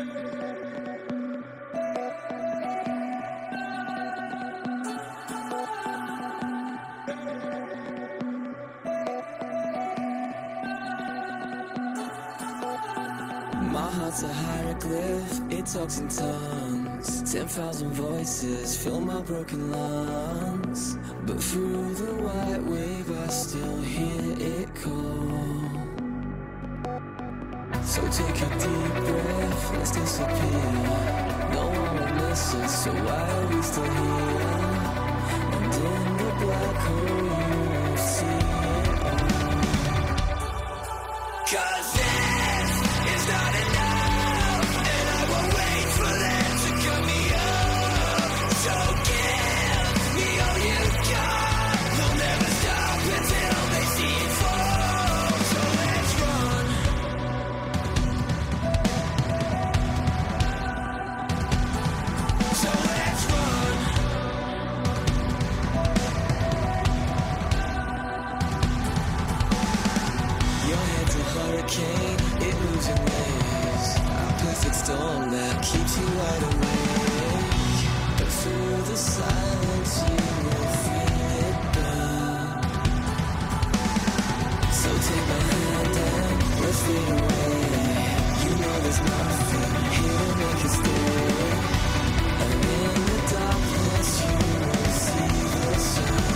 My heart's a hieroglyph, it talks in tongues. 10,000 voices fill my broken lungs. But through the white wave I still hear it call. So take a deep breath, let's disappear. No one will miss us, so why are we still here? And in the black hole you won't see it all. 'Cause this is not enough, and I won't wait for them to cut me up. So give me all you got. They'll never stop until they see it fall. So let's run. So let's run. Your head's a hurricane, it moves in waves. A perfect storm that keeps you wide awake. But through the silence you will feel it burn. So take my hand and let's fade away. You know there's nothing here to make us stay. And in the darkness you will see the sun.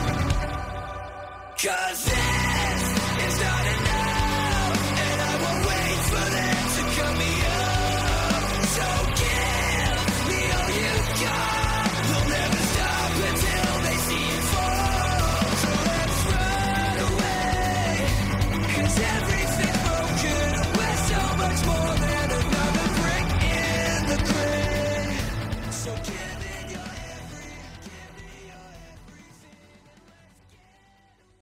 'Cause this is not enough, and I won't wait for them to cut me up. So give me all you got. They'll never stop until they see it fall. So let's run away, 'cause everything's broken. We're so much more than another brick in the grave. So give